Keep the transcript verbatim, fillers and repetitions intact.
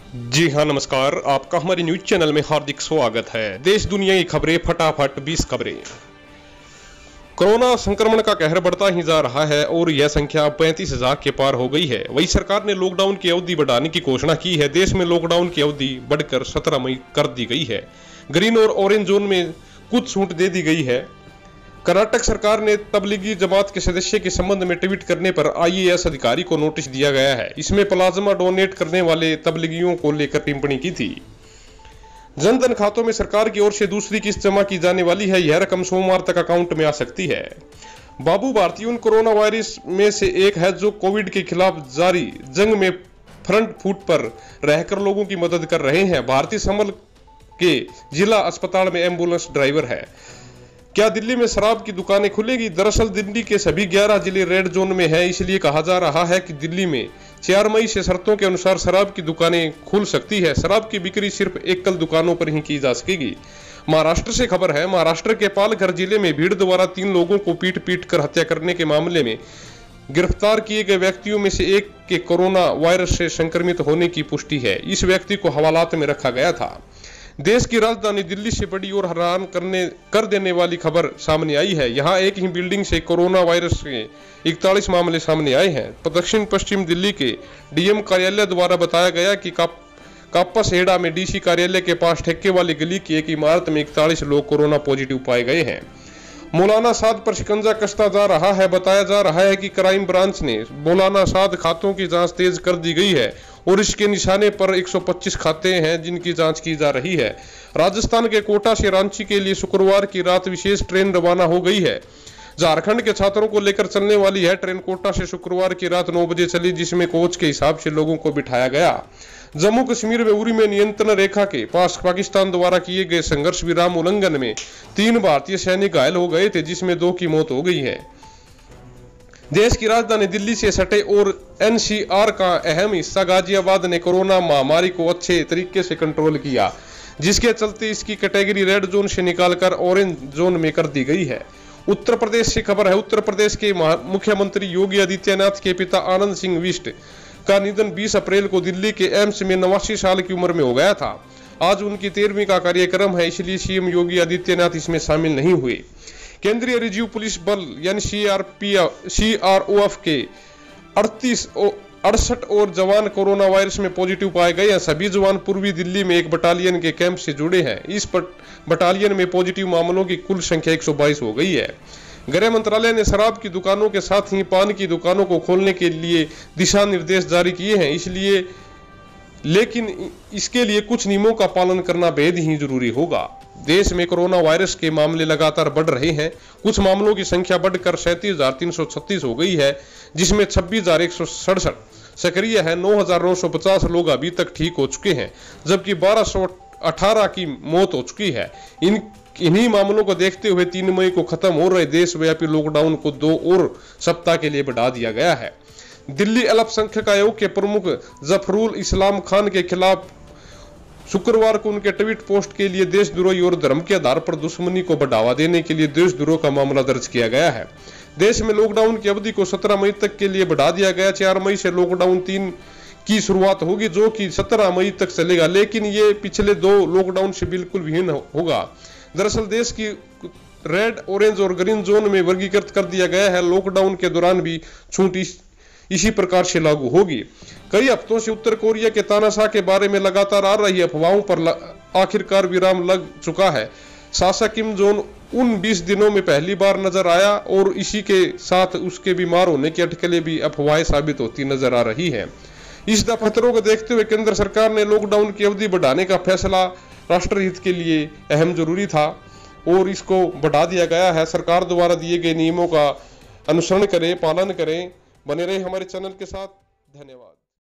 जी हाँ, नमस्कार। आपका हमारे न्यूज चैनल में हार्दिक स्वागत है। देश दुनिया की खबरें फटाफट बीस खबरें। कोरोना संक्रमण का कहर बढ़ता ही जा रहा है और यह संख्या पैंतीस हजार के पार हो गई है। वही सरकार ने लॉकडाउन की अवधि बढ़ाने की घोषणा की है। देश में लॉकडाउन की अवधि बढ़कर सत्रह मई कर दी गई है। ग्रीन और ऑरेंज जोन में कुछ छूट दे दी गई है। कर्नाटक सरकार ने तबलीगी जमात के सदस्य के संबंध में ट्वीट करने पर आई ए एस अधिकारी को नोटिस दिया गया है। इसमें प्लाज्मा डोनेट करने वाले तबलीगियों को लेकर टिप्पणी की थी। जनधन खातों में सरकार की ओर से दूसरी किस्त जमा की जाने वाली है। यह रकम सोमवार तक अकाउंट में आ सकती है। बाबू भारती उन कोरोना वायरस में से एक है जो कोविड के खिलाफ जारी जंग में फ्रंट फुट पर रहकर लोगों की मदद कर रहे हैं। भारतीय समल के जिला अस्पताल में एम्बुलेंस ड्राइवर है। क्या दिल्ली में शराब की दुकानें खुलेगी? दरअसल दिल्ली के सभी ग्यारह जिले रेड जोन में हैं, इसलिए कहा जा रहा है कि दिल्ली में चार मई से शर्तों के अनुसार शराब की दुकानें खुल सकती है। शराब की बिक्री सिर्फ एकल दुकानों पर ही की जा सकेगी। महाराष्ट्र से खबर है। महाराष्ट्र के पालघर जिले में भीड़ द्वारा तीन लोगों को पीट पीट कर हत्या करने के मामले में गिरफ्तार किए गए व्यक्तियों में से एक के कोरोना वायरस से संक्रमित होने की पुष्टि है। इस व्यक्ति को हवालात में रखा गया था। देश की राजधानी दिल्ली से बड़ी और हैरान करने कर देने वाली खबर सामने आई है। यहां एक ही बिल्डिंग से कोरोना वायरस के इकतालीस मामले सामने आए हैं। दक्षिण पश्चिम दिल्ली के डी एम कार्यालय द्वारा बताया गया कि काप, काप्पासेड़ा में डी सी कार्यालय के पास ठेके वाली गली की एक इमारत में इकतालीस लोग कोरोना पॉजिटिव पाए गए हैं। मौलाना साद पर शिकंजा कसता जा रहा है। बताया जा रहा है कि क्राइम ब्रांच ने मौलाना साद खातों की जांच तेज कर दी गई है और इसके निशाने पर एक सौ पच्चीस खाते हैं जिनकी जांच की जा रही है। राजस्थान के कोटा से रांची के लिए शुक्रवार की रात विशेष ट्रेन रवाना हो गई है। झारखंड के छात्रों को लेकर चलने वाली है ट्रेन कोटा से शुक्रवार की रात नौ बजे चली, जिसमें कोच के हिसाब से लोगों को बिठाया गया। जम्मू कश्मीर में उरी में नियंत्रण रेखा के पास पाकिस्तान द्वारा किए गए संघर्ष विराम उल्लंघन में तीन भारतीय सैनिक घायल हो गए थे, जिसमें दो की मौत हो गई है। देश की राजधानी दिल्ली से सटे और एन सी आर का अहम हिस्सा गाजियाबाद ने कोरोना महामारी को अच्छे तरीके से कंट्रोल किया, जिसके चलते इसकी कैटेगरी रेड जोन से निकालकर ऑरेंज जोन में कर दी गई है। उत्तर प्रदेश से खबर है। उत्तर प्रदेश के मुख्यमंत्री योगी आदित्यनाथ के पिता आनंद सिंह बिष्ट का निधन बीस अप्रैल को दिल्ली के एम्स में नवासी साल की उम्र में हो गया था। आज उनकी तेरहवीं का कार्यक्रम है, इसलिए सीएम योगी आदित्यनाथ इसमें शामिल नहीं हुए। केंद्रीय रिजर्व पुलिस बल यानी C R P C R O F के अड़तीस अड़सठ और जवान कोरोना वायरस में पॉजिटिव पाए गए हैं। सभी जवान पूर्वी दिल्ली में एक बटालियन के कैंप से जुड़े हैं। इस बटालियन में पॉजिटिव मामलों की कुल संख्या एक सौ बाईस हो गई है। गृह मंत्रालय ने शराब की दुकानों के साथ ही पान की दुकानों को खोलने के लिए दिशा निर्देश जारी किए हैं, इसलिए लेकिन इसके लिए कुछ नियमों का पालन करना बेहद ही जरूरी होगा। देश में कोरोना वायरस के मामले लगातार बढ़ रहे हैं। कुछ मामलों की संख्या बढ़कर सैंतीस हजार तीन सौ छत्तीस हो गई है, जिसमें छब्बीस हजार एक सौ सड़सठ सक्रिय है। नौ हजार नौ सौ पचास लोग अभी तक ठीक हो चुके हैं, जबकि बारह सौ अठारह की मौत हो चुकी है। इन इन्हीं मामलों को देखते हुए तीन मई को खत्म हो रहे देशव्यापी लॉकडाउन को दो और सप्ताह के लिए बढ़ा दिया गया है। दिल्ली अल्पसंख्यक आयोग के प्रमुख जफरुल इस्लाम खान के खिलाफ शुक्रवार को उनके ट्वीट पोस्ट के लिए देशद्रोही और धर्म के आधार पर दुश्मनी को बढ़ावा देने के लिए देशद्रोह का मामला दर्ज किया गया है। देश में लॉकडाउन की अवधि को सत्रह मई तक के लिए बढ़ा दिया गया। चार मई से लॉकडाउन तीन की शुरुआत होगी, जो कि सत्रह मई तक चलेगा, लेकिन ये पिछले दो लॉकडाउन से बिल्कुल भिन्न होगा। दरअसल देश की रेड, ऑरेंज और ग्रीन जोन में वर्गीकृत कर दिया गया है। लॉकडाउन के दौरान भी छूट इस, इसी प्रकार से लागू होगी। कई हफ्तों से उत्तर कोरिया के तानाशाह के बारे में लगातार आ रही अफवाहों पर आखिरकार विराम लग चुका है। शासक किम जोंग उन बीस दिनों में पहली बार नजर आया और इसी के साथ उसके बीमार होने की अटकलें भी अफवाहें साबित होती नजर आ रही है। इस खतरों को देखते हुए केंद्र सरकार ने लॉकडाउन की अवधि बढ़ाने का फैसला राष्ट्रहित के लिए अहम जरूरी था और इसको बढ़ा दिया गया है। सरकार द्वारा दिए गए नियमों का अनुसरण करें, पालन करें। बने रहे हमारे चैनल के साथ। धन्यवाद।